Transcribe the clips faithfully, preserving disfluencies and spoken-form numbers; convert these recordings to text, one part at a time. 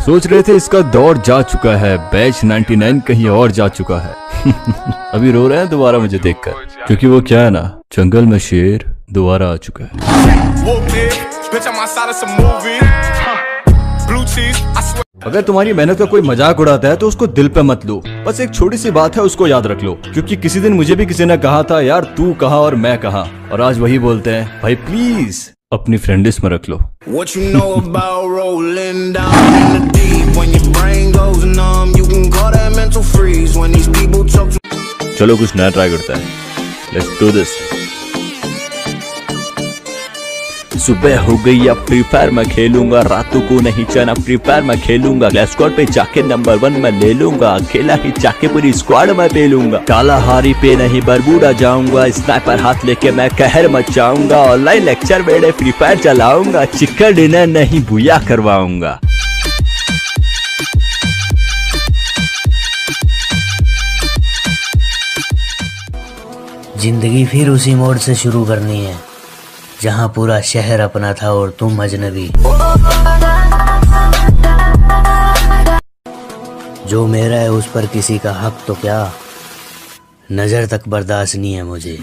सोच रहे थे इसका दौर जा चुका है, बैच निन्यानवे कहीं और जा चुका है। अभी रो रहे हैं दोबारा मुझे देखकर, क्योंकि वो क्या है ना, जंगल में शेर दोबारा आ चुका है। अगर तुम्हारी मेहनत का कोई मजाक उड़ाता है तो उसको दिल पे मत लो, बस एक छोटी सी बात है उसको याद रख लो, क्योंकि किसी दिन मुझे भी किसी ने कहा था यार तू कहाँ और मैं कहाँ, और आज वही बोलते हैं भाई प्लीज अपनी फ्रेंड लिस्ट में रख लो। चलो कुछ नया ट्राई करता है, लेट्स डू दिस। सुबह हो गई अब फ्री फायर मैं खेलूंगा, रातों को नहीं चना फ्री फायर मैं खेलूंगा, क्लास स्क्वाड पे जाके नंबर वन मैं ले लूंगा, अकेला ही जाके पूरी स्क्वाड मैं पे लूंगा, काला हारी पे नहीं बरबूडा जाऊंगा, स्नाइपर हाथ लेके मैं कहर मचाऊंगा, ऑनलाइन लेक्चर बेड़े फ्री फायर चलाऊंगा, चिकन डिनर नहीं बुया करवाऊंगा। जिंदगी फिर उसी मोड़ से शुरू करनी है जहां पूरा शहर अपना था और तुम अजनबी। जो मेरा है उस पर किसी का हक तो क्या, नजर तक बर्दाश्त नहीं है मुझे।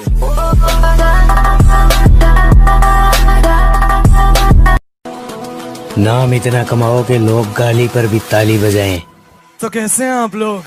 नाम इतना कमाओ कि लोग गाली पर भी ताली बजाएं। तो कैसे हैं आप लोग?